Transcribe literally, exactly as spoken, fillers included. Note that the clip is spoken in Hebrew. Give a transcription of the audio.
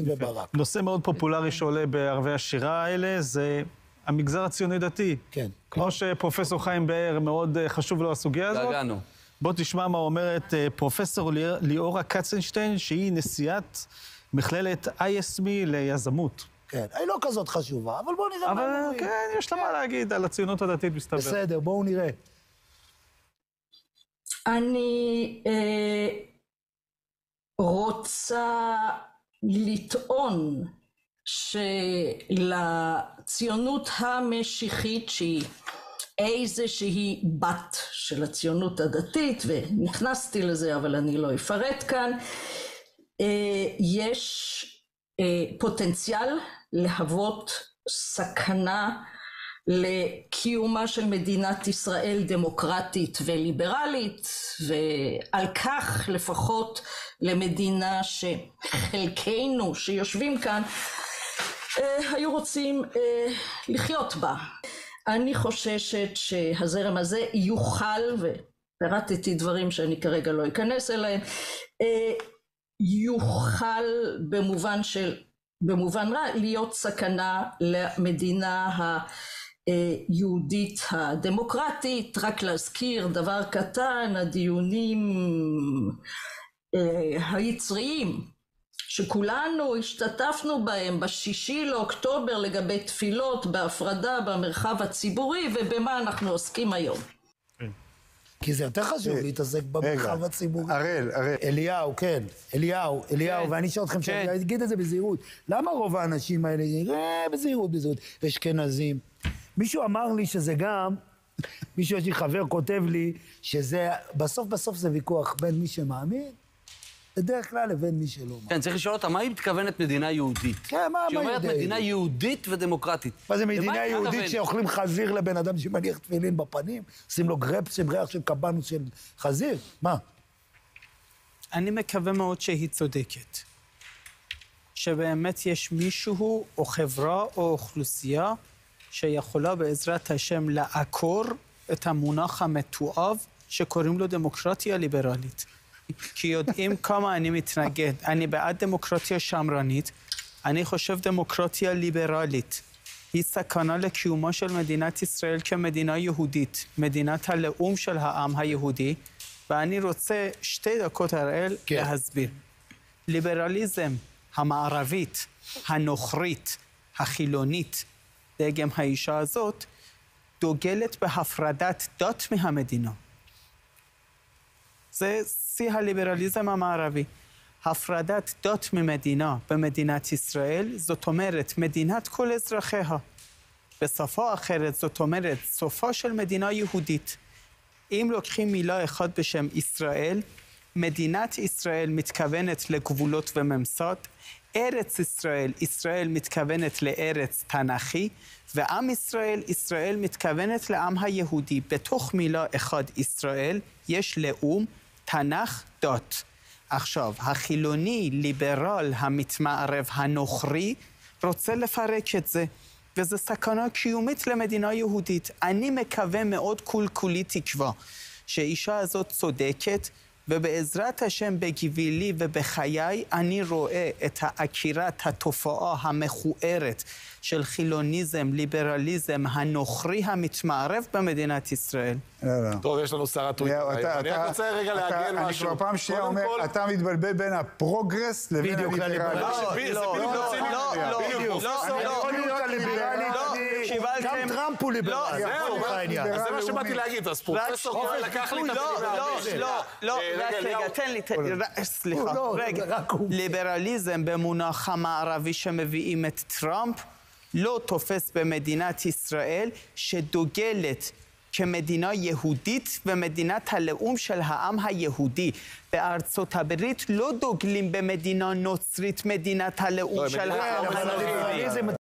וברק. נושא מאוד פופולרי שעולה בערבי השירה האלה זה המגזר הציוני דתי. כן. כמו שפרופסור חיים באר מאוד חשוב לו הסוגיה הזאת. דאגנו. בוא תשמע מה אומרת פרופסור ליאורה קצנשטיין, שהיא נשיאת מכללת איי אס מי ליזמות. כן, היא לא כזאת חשובה, אבל בואו נראה מה אבל אומרים. כן, יש לה מה להגיד על הציונות הדתית, מסתבר. בסדר, בואו נראה. אני אה, רוצה לטעון שלציונות המשיחית, שהיא איזושהי בת של הציונות הדתית, ונכנסתי לזה אבל אני לא אפרט כאן, אה, יש אה, פוטנציאל להוות סכנה לקיומה של מדינת ישראל דמוקרטית וליברלית, ועל כך לפחות למדינה שחלקנו שיושבים כאן אה, היו רוצים אה, לחיות בה. אני חוששת שהזרם הזה יוכל, ופירטתי דברים שאני כרגע לא אכנס אליהם, אה, יוכל במובן של, במובן רע, להיות סכנה למדינה היהודית הדמוקרטית. רק להזכיר דבר קטן, הדיונים היצריים שכולנו השתתפנו בהם בשישי לאוקטובר לגבי תפילות בהפרדה במרחב הציבורי, ובמה אנחנו עוסקים היום. כי זה יותר חשוב להתעסק במרחב הציבורי. הראל, הראל. אליהו, כן. אליהו, אליהו, ואני אשאל אתכם שאני אגיד את זה בזהירות. למה רוב האנשים האלה, בזהירות, בזהירות, אשכנזים? מישהו אמר לי שזה גם, מישהו יש לי חבר כותב לי, שזה, בסוף בסוף זה ויכוח בין מי שמאמין, בדרך כלל לבין מי שלא מאמין. כן, צריך לשאול אותה, מה היא מתכוונת מדינה יהודית? כן, מה, שהיא מה אומרת מדינה יהודית ודמוקרטית. מה זה מדינה יהודית שאוכלים חזיר לבן אדם שמניח תפילין בפנים? עושים לו גרפס עם ריח של קבנוס של חזיר? מה? אני מקווה מאוד שהיא צודקת. שבאמת יש מישהו או חברה או אוכלוסייה שיכולה בעזרת השם לעקור את המונח המתועב שקוראים לו דמוקרטיה ליברלית. כי יודעים כמה אני מתנגד. אני בעד דמוקרטיה שמרנית, אני חושב דמוקרטיה ליברלית. היא סכנה לקיומה של מדינת ישראל כמדינה יהודית, מדינת הלאום של העם היהודי, ואני רוצה שתי דקות הראל כן. להסביר. ליברליזם המערבית, הנוכרית, החילונית, דגם האישה הזאת, דוגלת בהפרדת דת מהמדינה. זה שיא הליברליזם המערבי. הפרדת דת ממדינה במדינת ישראל, זאת אומרת מדינת כל אזרחיה. בשפה אחרת זאת אומרת סופה של מדינה יהודית. אם לוקחים מילה אחת בשם ישראל, מדינת ישראל מתכוונת לגבולות וממסד, ארץ ישראל, ישראל מתכוונת לארץ תנ"כי, ועם ישראל, ישראל מתכוונת לעם היהודי. בתוך מילה אחד ישראל יש לאום, תנ"ך, דת. עכשיו, החילוני, ליברל, המתמערב, הנוכרי, רוצה לפרק את זה, וזו סכנה קיומית למדינה יהודית. אני מקווה מאוד כול כולי תקווה שהאישה הזאת צודקת, ובעזרת השם בגבילי ובחיי אני רואה את העקירת התופעה המכוערת של חילוניזם, ליברליזם, הנוכרי המתמערב במדינת ישראל. טוב, יש לנו שרה טוויטר. אני רק רוצה רגע להגן משהו. אני כבר פעם שנייה אומר, אתה מתבלבל בין הפרוגרס לבין הליברלי. לא, לא, לא, לא, לא, גם טראמפ הוא ליברלי. זה מה שבאתי להגיד, אז פרופסור לקח לי את המדינה. לא, לא, רק רגע, תן לי, סליחה, רגע. ליברליזם במונח המערבי שמביאים את טראמפ, לא תופס במדינת ישראל שדוגלת כמדינה יהודית ומדינת הלאום של העם היהודי. בארצות הברית לא דוגלים במדינה נוצרית, מדינת הלאום של העם היהודי.